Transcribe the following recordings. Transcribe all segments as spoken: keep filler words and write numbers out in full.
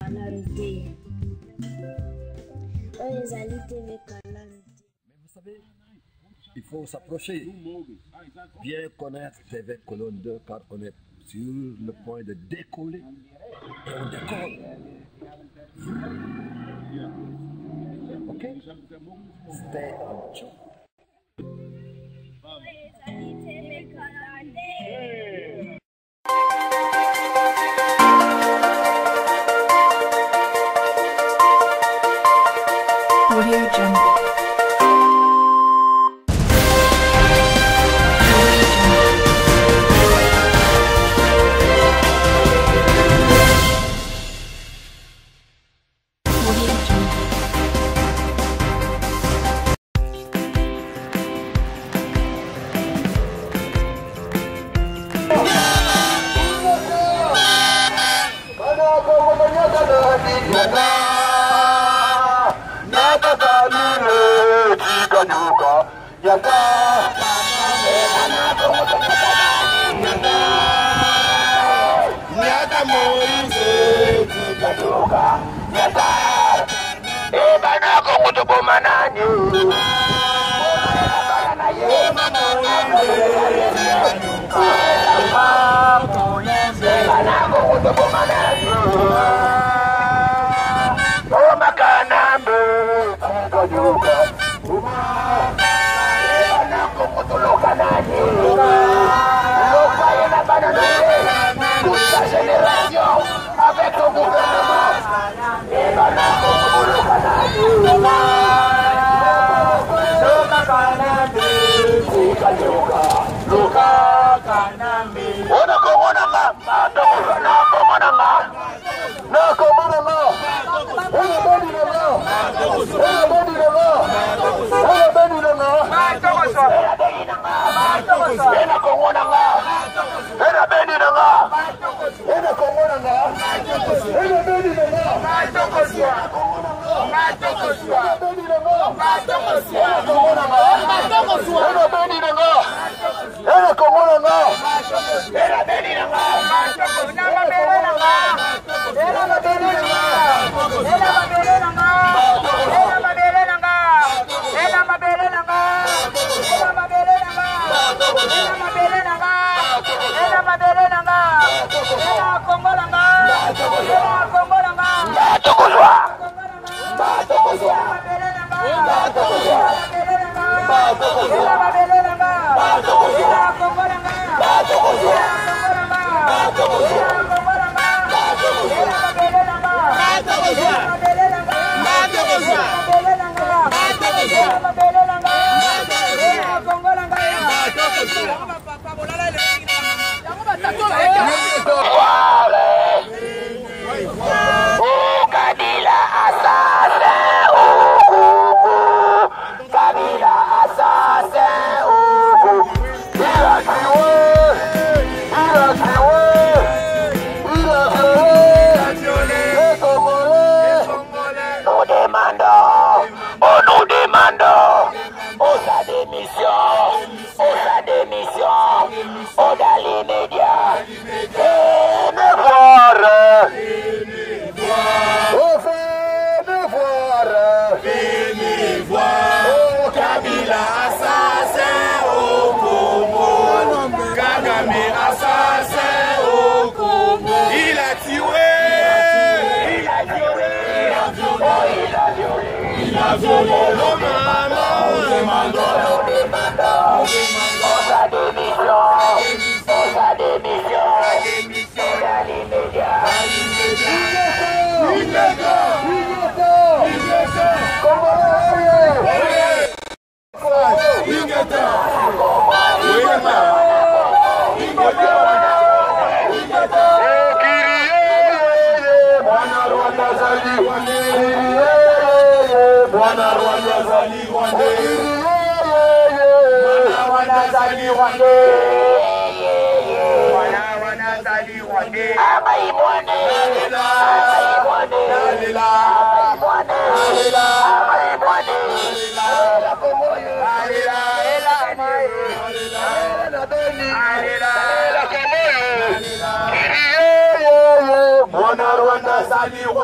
vous savez, il faut s'approcher, bien connaître T V Colonne deux car on est sur le point de décoller et on décolle. Ok? C'était un joke. Audio Jungle.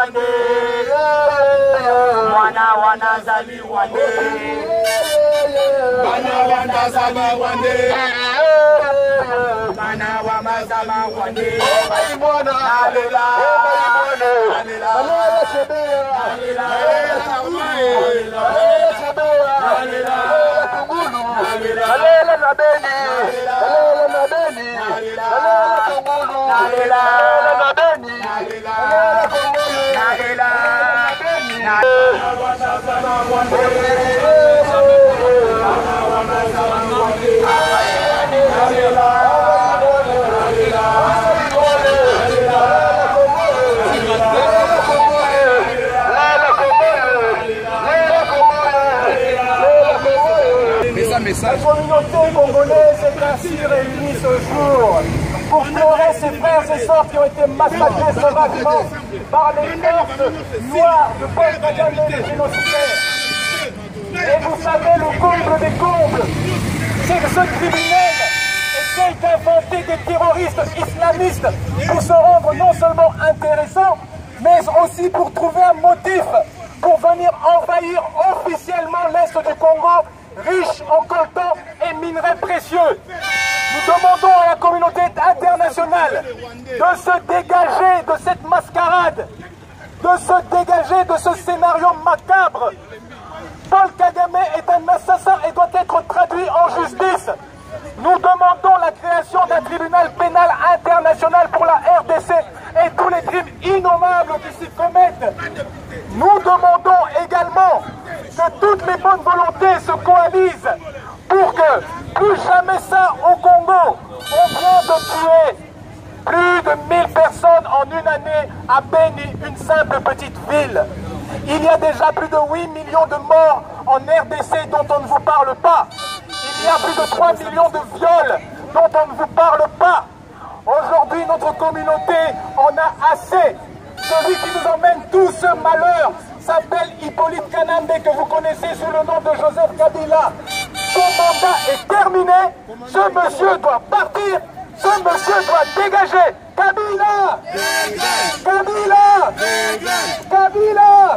wande mwana wana zali wande bana wanda zali wande bana wa mazama wande mwana alela alela alela chebea alela alela chebea alela kungulu alela na beni alela na beni alela kungulu alela na beni alela kungulu alela na mazama wande La communauté congolaise est ainsi réunie ce jour pour pleurer ses frères et sœurs qui ont été massacrés sauvagement par les forces noires de Paul Kagame, les génocidaires. Et vous savez, le comble des combles, c'est que ce criminel essaye d'inventer des terroristes islamistes pour se rendre non seulement intéressant, mais aussi pour trouver un motif pour venir envahir officiellement l'Est du Congo, riche en coltan et minerais précieux. Nous demandons à la communauté internationale de se dégager de cette mascarade, de se dégager de ce scénario macabre. Paul Kagame est un assassin et doit être traduit en justice. Nous demandons la création d'un tribunal pénal international pour la R D C et tous les crimes innommables qui s'y commettent. Nous demandons également que toutes les bonnes volontés se coalisent pour que plus jamais ça au Congo. On vient de tuer plus de mille personnes en une année à Beni, une simple petite ville. Il y a déjà plus de huit millions de morts en R D C dont on ne vous parle pas. Il y a plus de trois millions de viols dont on ne vous parle pas. Aujourd'hui, notre communauté en a assez. Celui qui nous emmène tout ce malheur s'appelle Hippolyte Kanambe, que vous connaissez sous le nom de Joseph Kabila. Son mandat est terminé. Ce monsieur doit partir. Ce monsieur doit dégager. Kabila! Kabila! Kabila!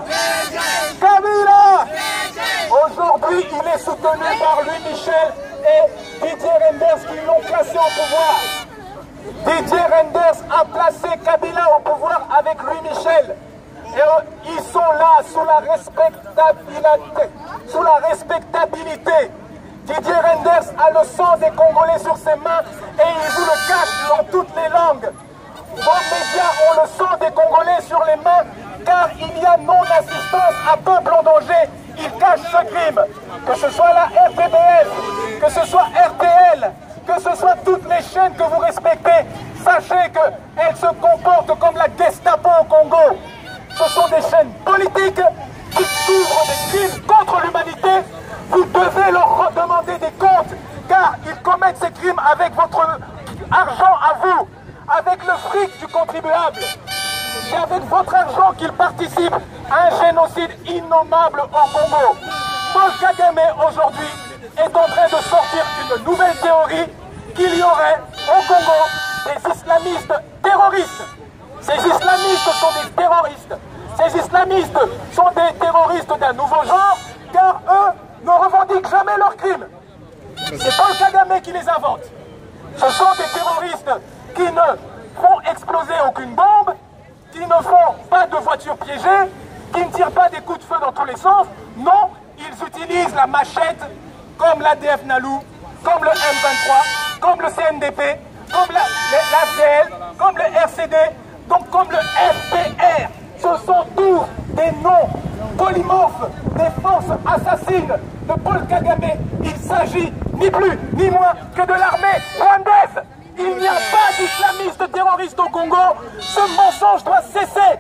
Kabila! Aujourd'hui, il est soutenu par Louis Michel et Didier Renders qui l'ont placé au pouvoir. Didier Renders a placé Kabila au pouvoir avec Louis Michel. Et ils sont là sous la respectabilité. Sous la respectabilité. Didier Renders a le sang des Congolais sur ses mains et il vous le cache dans toutes les langues. Vos médias ont le sang des Congolais sur les mains car il y a non-assistance à peuple en danger. Ils cachent ce crime. Que ce soit la R T B F, que ce soit R T L, que ce soit toutes les chaînes que vous respectez, sachez qu'elles se comportent comme la Gestapo au Congo. Ce sont des chaînes politiques qui couvrent des crimes contre l'humanité. Vous devez leur demander des comptes car ils commettent ces crimes avec votre argent à vous, avec le fric du contribuable. C'est avec votre argent qu'ils participent à un génocide innommable au Congo. Paul Kagame aujourd'hui est en train de sortir une nouvelle théorie qu'il y aurait au Congo des islamistes terroristes. Ces islamistes sont des terroristes. Ces islamistes sont des terroristes d'un nouveau genre car eux ne revendiquent jamais leurs crimes. C'est Paul Kagame qui les invente. Ce sont des terroristes qui ne font exploser aucune bombe, qui ne font pas de voitures piégées, qui ne tirent pas des coups de feu dans tous les sens. Non, ils utilisent la machette comme l'A D F Nalou, comme le M vingt-trois, comme le C N D P, comme l'A F D L, comme le R C D, donc comme le F P R. Ce sont tous des noms polymorphes des forces assassines de Paul Kagame. Il s'agit ni plus ni moins que de l'armée rwandaise. Il n'y a pas d'islamistes terroristes au Congo. Ce mensonge doit cesser.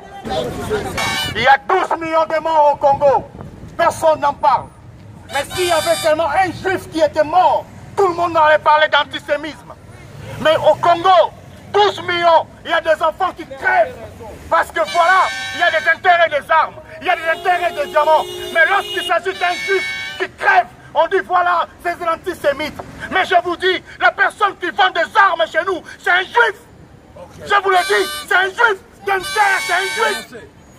Il y a douze millions de morts au Congo. Personne n'en parle. Mais s'il y avait seulement un juif qui était mort, tout le monde aurait parlé d'antisémisme. Mais au Congo, douze millions, il y a des enfants qui crèvent. Parce que voilà, il y a des intérêts des armes, il y a des intérêts des diamants. Mais lorsqu'il s'agit d'un juif qui crève, on dit voilà, c'est un antisémite. Mais je vous dis, la personne qui vend des armes chez nous, c'est un juif. Okay. Je vous le dis, c'est un juif. D'un terre, c'est un juif.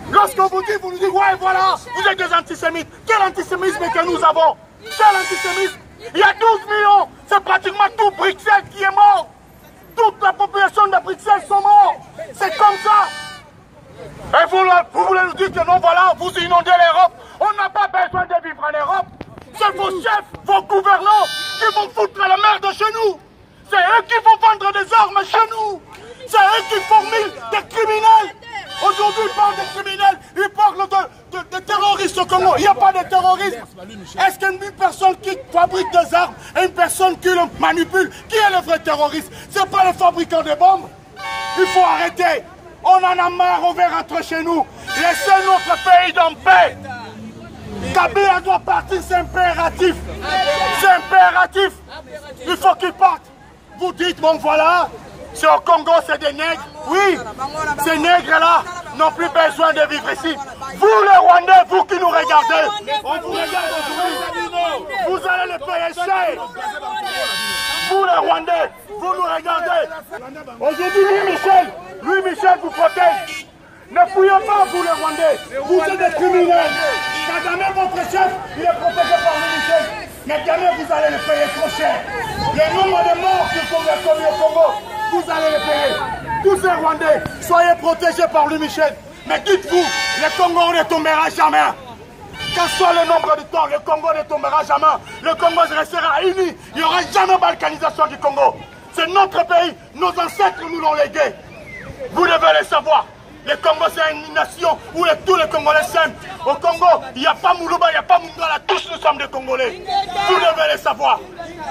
Lorsqu'on vous dit, vous nous dites, ouais, voilà, vous êtes des antisémites. Quel antisémisme que nous avons? Quel antisémisme? Il y a douze millions, c'est pratiquement tout Bruxelles qui est mort. Toute la population de Bruxelles sont morts. C'est comme ça. Et vous, vous voulez nous dire que non, voilà, vous inondez l'Europe. On n'a pas besoin de vivre en Europe. C'est vos chefs, vos gouvernants qui vont foutre la merde chez nous. C'est eux qui vont vendre des armes chez nous. C'est eux qui formulent des criminels. Aujourd'hui, ils parlent de criminels, ils parlent de, de, de terroristes au Congo. Il n'y a pas de terrorisme. Est-ce qu'une personne qui fabrique des armes et une personne qui le manipule, qui est le vrai terroriste? Ce n'est pas le fabricant de bombes. Il faut arrêter. On en a marre, on veut rentrer chez nous. Laissez notre pays en paix. Kabila doit partir, c'est impératif. C'est impératif. Il faut qu'il parte. Vous dites, bon voilà, c'est au Congo, c'est des nègres. Oui, ces nègres-là n'ont plus besoin de vivre ici. Vous les Rwandais, vous qui nous regardez, on vous regarde aujourd'hui, vous allez les payer cher. Vous les Rwandais, vous nous regardez. Aujourd'hui, lui Michel, lui Michel vous protège. Ne fouillez pas, vous les Rwandais, vous êtes des criminels. Kagame, votre chef, il est protégé par lui Michel. Mais jamais vous allez le payer trop cher. Le nombre de morts que vous avez commis au Congo, vous allez le payer. Tous ces Rwandais, soyez protégés par lui Michel. Mais dites-vous, le Congo ne tombera jamais. Quel soit le nombre de temps, le Congo ne tombera jamais. Le Congo restera uni. Il n'y aura jamais de balkanisation du Congo. C'est notre pays. Nos ancêtres nous l'ont légué. Vous devez le savoir. Le Congo, c'est une nation où les, tous les Congolais s'aiment. Au Congo, il n'y a pas Moulouba, il n'y a pas Mungala. Tous nous sommes des Congolais. Vous devez le savoir.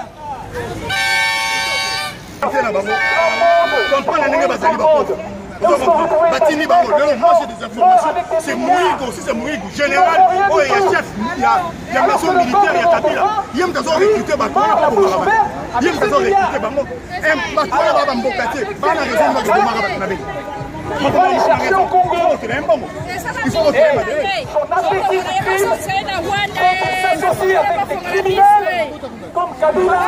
Batini Bango, moi j'ai des informations, c'est Moïgo aussi, c'est Moïgo, général, oh il y a chef, il y a la nation militaire, il y a Kabila, il y a des gens recrutés, il y a des gens recrutés, Bango, et Batoya va m'embocatier, pas la raison de la Marabat. Il faut chercher au Congo, il faut retirer Madeleine. Son appétit de crime, s'associe avec des criminels comme Kabila,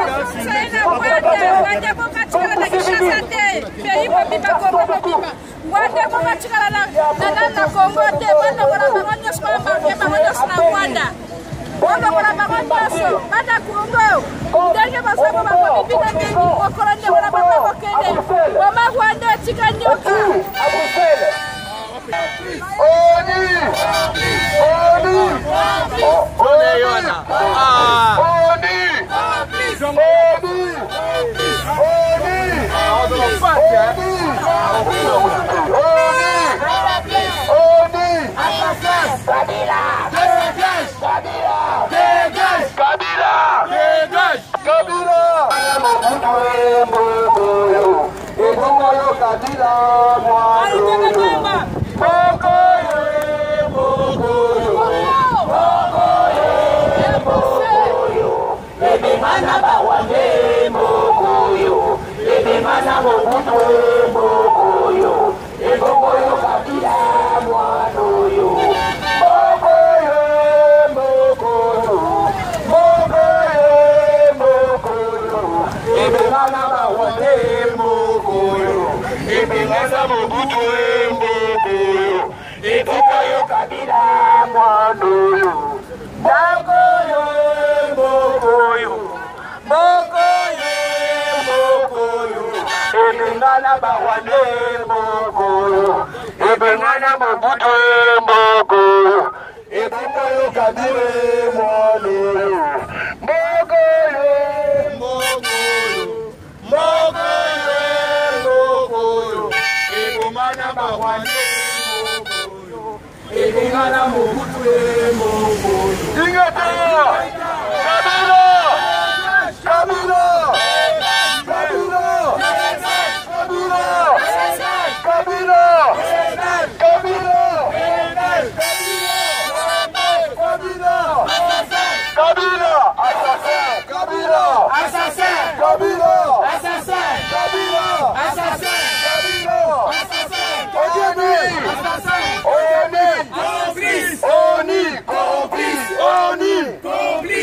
Complice, complice, complice,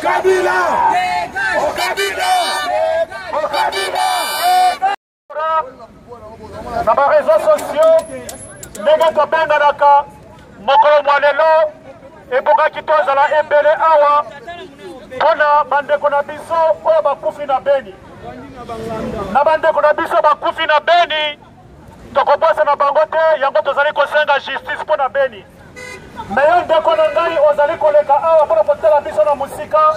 Kabila Au Kabila Au Kabila na ba réseaux sociaux ndenge tobenganaka mokolo mwa lelo ebongaki tozala ebele awa mpona bandeko na biso oyo bakufi na Beni na bandeko na biso bakufi na Beni tokoposa na bango te yango tozali kosenga justice mpona Beni me yo ndeko na ngai ozali koleka awa mpona kotala biso na mosika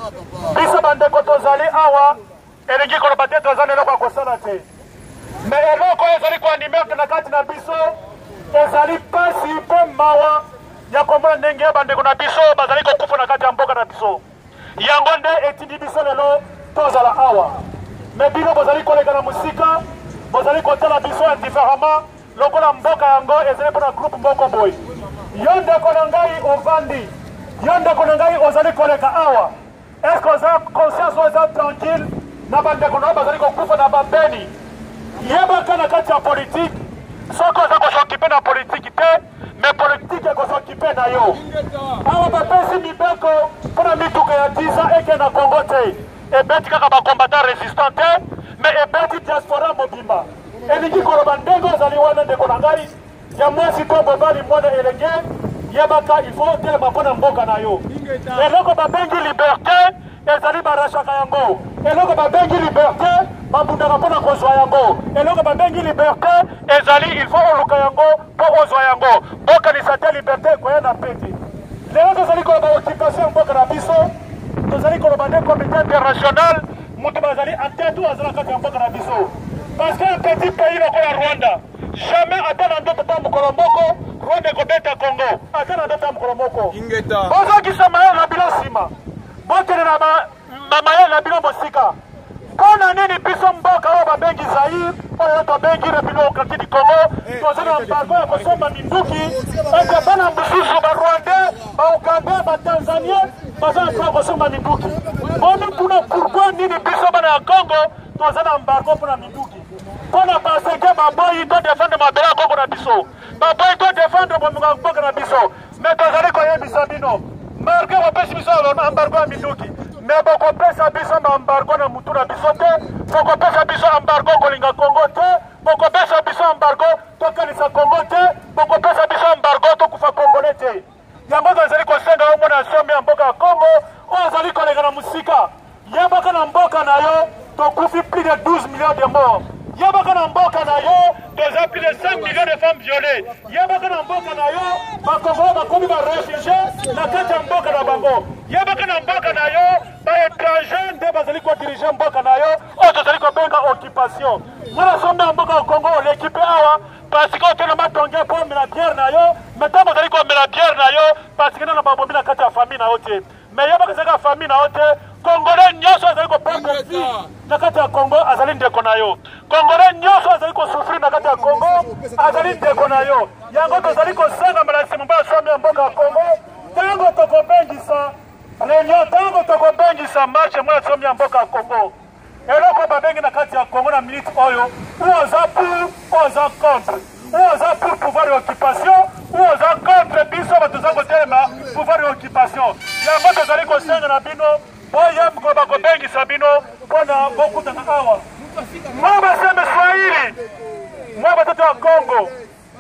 biso bandeko tozali awa elingi koloba te tozali eloko ya kosala te me eloko oyo ezali koanimerte na kati na biso ezali pasi mpe mawa ya komona ndenge ya bandeko na biso bazali kokufa na kati ya mboka na biso yango nde etindi biso lelo tozala awa me bino bozali koleka na mosika bozali kotala biso indifféremment lokola mboka yango ezali mpona groupe moko boye yo ndeko na ngai ovandi yo ndeko na ngai ozali koleka awa estce oza conscience oyo eza tranquille na bandeko na yo bazali kokufa na babeni yebaka na kati ya politike soki oza kosokipe na politike te me politike ekosokipe na yo awa bapesi mibeko mpona mituka ya dix eke na Congo te ebeti kaka bakombatant résistant te me ebeti diaspora mobimba elingi koloba ndenge ozali wana ndeko na ngai ya mwasi to mobali mwana elenge yebaka ifo otelema mpona mboka na yo eloko babengi liberté ezali barashaka yango eloko babengi liberté babundaka mpona kozwa yango eloko babengi liberté ezali il faut oluka yango mpo ozwa yango bokanisa te liberté ekoya na pete lelo tozali koloba occupation ya mboka na biso tozali koloba nde comité international moto bazali atete oyo azala kati ya mboka na biso parce que un petit pays lokola Rwanda jamais ata na ndoto ta mokolo moko Rwanda ekobeta Congo ata na ndoto ta mokolo moko bozokisa mayele na bino nsima bokende na mayele na bino mosika mpona nini biso mboka oyo babengi Zaire oyo tobengi République du Congo tozali na mbango ya kosomba minduki ete bana mosusu barwandais baugandais batanzanien baza na mpona kosomba minduki boni mpuna pourkui nini biso bana ya Congo toza na mbango mpona minduki mpona baseke baboyi to défendre mabele ya Congo na biso baboyi to défendre bominga mboka na biso me tozali koyebisa bino marke bapesi biso embargo ya minduki me bokopesa biso embargo na mutu na biso te bokopesa biso embargo kolinga Congo te bokopesa biso embargo tokanisa Congo te bokopesa biso embargo tokufa Congolais te yango tozali kosenga yo mona somme ya mboka ya Congo oyo ozali koleka na mosika yebaka na mboka na yo tokufi plus de douze millions de morts yebaka na mboka na yo toza plus de cinq millions de femmes violées yebaka na mboka na yo bakongo bakomi barefugie na kati ya mboka na bango yebaka na mboka na yo baétranger nde bazali kodirige mboka na yo oyo tozali kobenga occupation mwana sombe ya mboka ya Congo olekipe awa parce que otelema tonge mpo omela biere na yo me ntango ozali komela biere na yo parce que nana babombi na kati ya famille na yo te me yebaka ezalaka famille na yo te Congolais nyonso azali koperdre vie na kati ya Congo azali ndeko na yo Congolais nyonso azali kosouffrir na kati ya Congo azali ndeko na yo yango tozali kosenga mbala nsima mbo ya somi ya mboka ya Congo ntango tokobengisa réunion ntango tokobengisa marche mbo ya somi ya mboka ya Congo eloko babengi na kati ya Congo na minute oyo ou oza pour ou oza contre ou oza pour pouvoir et occupation ou oza contre biso bato toza kotelema pouvoir et occupation yango tozali kosenga na bino boye mkoba kobengisa bino mpona bokutana awa mwa baseme Swahili mwa batoto ya Congo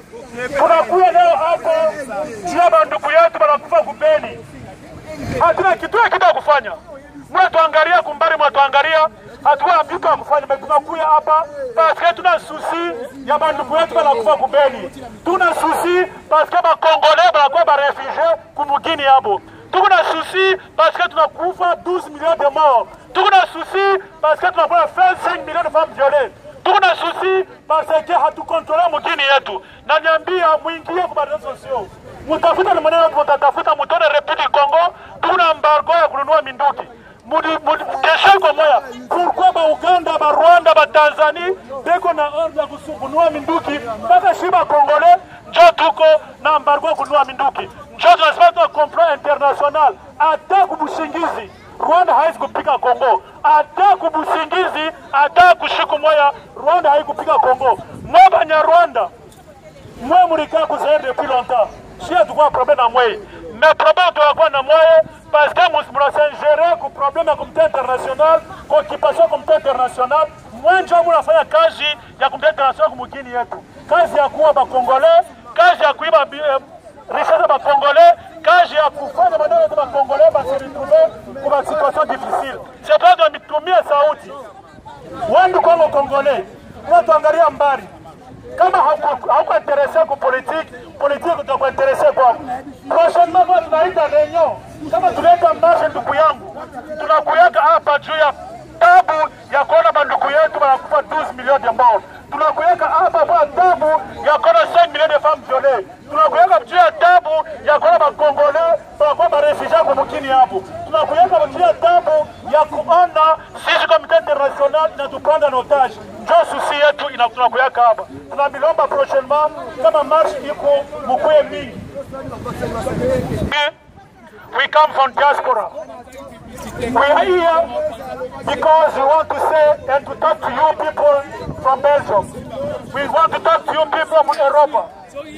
tunakuya leo hapo tia banduku yetu banakufa kubeni hatuna kitu ya kitu ya kufanya mwa tuangalia kumbari mwa tuangalia hatuwa kitu ya kufanya me tunakuya hapa paske tuna susi ya banduku yetu banakufa kubeni tuna susi paske bakongolais banakuwa barefugie kumugini yabo tukuna souci parce que tu as couvert douze millions de morts. Tu as souci parce que tu as vingt-cinq millions de femmes violées. Tu as souci parce que tu as contrôlé mon guinéen. Na niambia mwingie kwa réseaux sociaux. Mutafuta ni maneno mtatafuta mutone République du Congo, tuna embargo ya kununua minduki. Mudi mudi kesho kwa moya. Pourquoi ba Uganda, ba Rwanda, ba Tanzanie beko na ordre ya kununua minduki mpaka shiba Congolais njo tuko na embargo ya kununua minduki. Njo tunasema complot international ata kubushingizi Rwanda haizi kupika Congo ata kubushingizi ata kushiku moya Rwanda haizi kupika Congo mwa banya Rwanda mwe mulika kuzaire depuis longtemps shia tukwa problème na mwe mais problème tuwa kwa na mwe parce que nous avons géré le problème de la communauté internationale, l'occupation de la communauté internationale. Moi, je vais faire kazi ya communauté internationale kwa mugini yetu. Kazi ya kuwa ba Congolais, kazi ya kuiba richesse ba Congolais, kazi ya kufanya maneno ya ba Congolais ba se retrouver kwa situation difficile. C'est pas de mitumia sauti. Wandu Kongo Congolais, watu angalia mbali. Kama hauko intéressé kwa politique, politique utakuwa intéressé kwa. Prochainement kwa tunaita réunion. Kama tuleta marche ndugu yangu, tunakuyaka hapa juu ya tabu ya kuona bandugu yetu wanakufa douze millions de morts. Tunakuyaka hapa kwa tabu ya kuona cinq millions de femmes violées. Tunakuyaka juu ya tabu ya kuona bakongolais wanakuwa barefugiés kwa mkini hapo. Tunakuyaka juu ya tabu ya kuona sisi communauté internationale inatupanda en otage. Ndio susi yetu inatunakuyaka hapa. Tunabilomba prochainement kama marche iko mkuye mingi. We come from diaspora. We are here because we want to say and to talk to you people from Belgium. We want to talk to you people from Europe.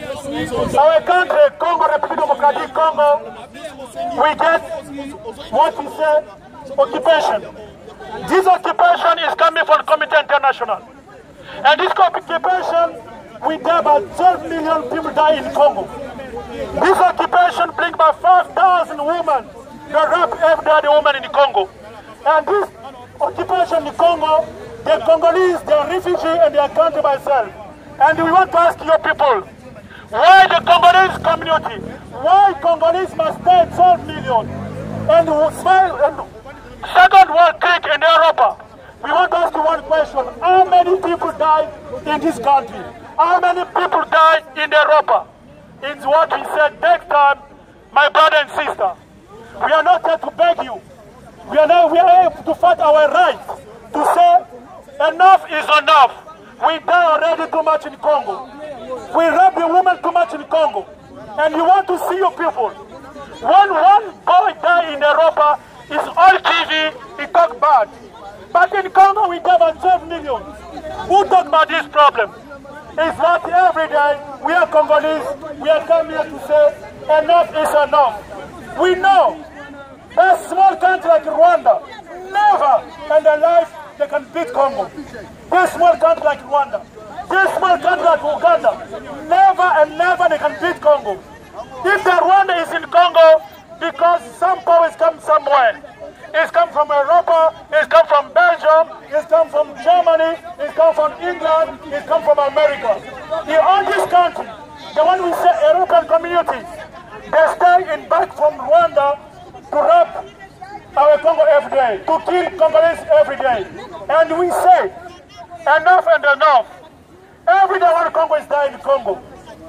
Our country, Congo, Republic Democratic Congo, we get what we say, occupation. This occupation is coming from the Committee International. And this occupation, we die about twelve million people die in Congo. This occupation brings about five thousand women. They rape every day the women in the Congo. And this occupation in Congo, the Congolese, they are refugees and they are country by itself. And we want to ask your people, why the Congolese community, why Congolese must die twelve million? And, and second world creek in Europe, we want to ask you one question. How many people die in this country? How many people die in Europe? It's what we said next time, my brother and sister. We are not here to beg you. We are not, we are here to fight our rights. To say, enough is enough. We die already too much in Congo. We rape the women too much in Congo. And you want to see your people. When one boy die in Europa, it's all T V, he talk bad. But in Congo, we die about twelve million. Who talk about this problem? It's not every day we are Congolese, we are coming here to say enough is enough. We know a small country like Rwanda, never in their life they can beat Congo. This small country like Rwanda, this small country like Uganda, never and never they can beat Congo. If the Rwanda is in Congo, because some powers come somewhere. It's come from Europe, it's come from Belgium, it's come from Germany, it's come from England, it's come from America. In all these countries, the one we say European community, they stay in back from Rwanda to rape our Congo every day, to kill Congolese every day. And we say, enough and enough. Every day one Congo is dying in Congo.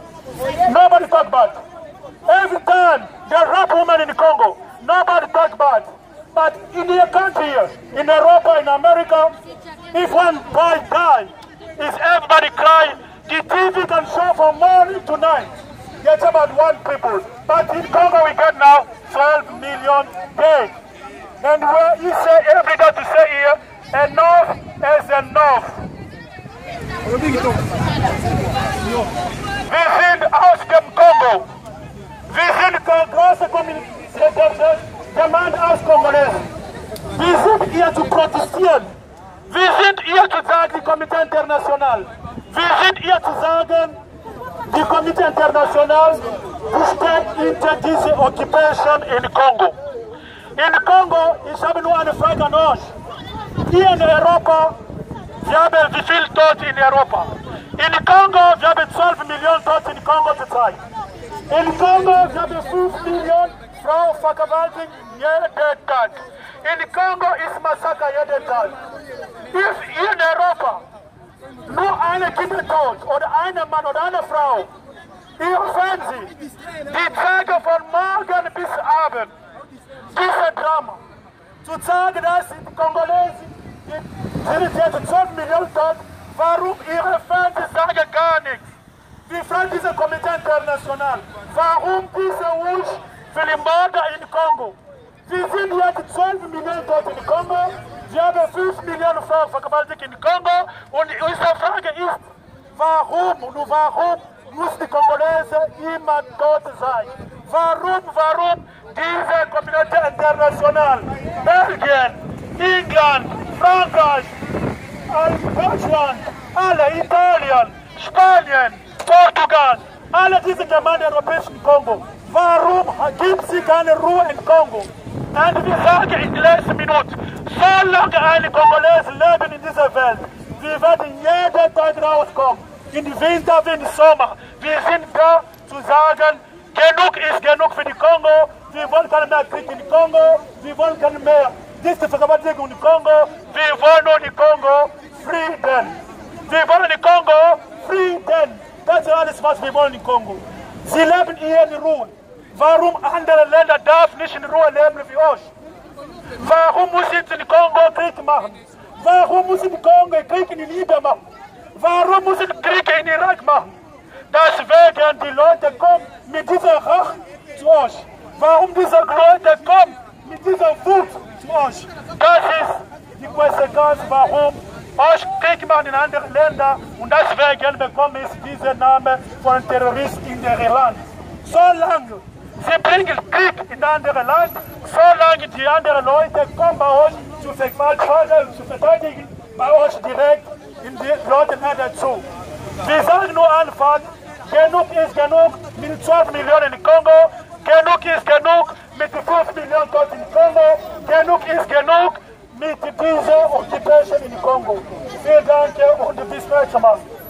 Nobody talk about it. Every time they rape women in Congo, nobody talk about it. But in your country here, in Europe, in America, if one boy dies, is everybody crying? The T V can show from morning to night. It's about one people. But in Congo we get now twelve million dead. And where you say every day to say here, enough is enough. Visit Austin Congo. Visit Congo community. Demande aus Congolais. Wir sind hier zu protestieren. Wir sind hier zu sagen, die Komitee International. Wir sind hier zu sagen, die Komitee International steht hinter diese Occupation in Kongo. In Kongo, ich habe nur eine Frage an euch. Hier in Europa, wir haben wie viel Tote in Europa? In Kongo, wir haben zwölf Millionen Tote in Kongo zurzeit. In Kongo, wir haben fünf Millionen Frauen vergewaltigt jeden Tag. In Kongo ist Massaker jeden Tag. If in Europa nur eine Kind tot oder eine Mann oder eine Frau, ihr Fernsehen, die zeigen von morgen bis Abend diese Drama. Zu sagen, dass die Kongolesen, die sind jetzt zwölf Millionen tot, warum ihre Fernsehen sagen gar nichts? Wie fragt diese Komitee International, warum diese Wusch für die Morde in Kongo? Wir sind jetzt zwölf Millionen Tote in Kongo, wir haben fünf Millionen Frauen vergewaltigt in Kongo und unsere Frage ist, warum und warum muss die Kongolese immer tot sein? Warum, warum diese Communauté internationale, Belgien, England, Frankreich, Deutschland, alle, Italien, Spanien, Portugal, alle diese Gemeinden im europäischen Kongo, warum gibt es keine Ruhe im Kongo? Und wir sagen in der letzten Minute, solange eine Kongolese leben in dieser Welt, wir werden jeden Tag rauskommen, in den Winter wie in den Sommer. Wir sind da zu sagen, genug ist genug für die Kongo, wir wollen keinen mehr Krieg in Kongo, wir wollen keinen mehr Vergewaltigung in Kongo, wir wollen nur die Kongo Frieden. Wir wollen in Kongo Frieden. Das ist alles, was wir wollen in Kongo. Sie leben hier in Ruhe. Warum andere Länder dürfen nicht in Ruhe leben wie euch? Warum muss jetzt in Kongo Krieg machen? Warum muss in Kongo Krieg in Libyen machen? Warum muss in Krieg in Irak machen? Deswegen die Leute kommen mit dieser Rache zu euch. Warum diese Leute kommen mit dieser Wut zu euch? Das ist die Konsequenz, warum euch Krieg machen in anderen Ländern und deswegen bekommen es diesen Namen von Terroristen in ihrem Land. Solange sie bringen Krieg in andere Land, solange die anderen Leute kommen bei euch zu verteidigen, bei euch direkt in die Leute dazu. Wir sagen nur einfach, genug ist genug mit zwölf Millionen in Kongo, genug ist genug mit fünf Millionen Toten in Kongo, genug ist genug mit dieser Occupation in Kongo. Vielen Dank und bis nächstes Mal.